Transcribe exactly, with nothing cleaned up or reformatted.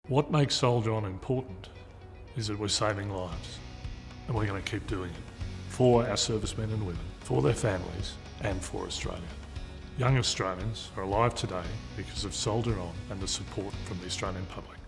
What makes Soldier On important is that we're saving lives, and we're going to keep doing it for our servicemen and women, for their families, and for Australia. Young Australians are alive today because of Soldier On and the support from the Australian public.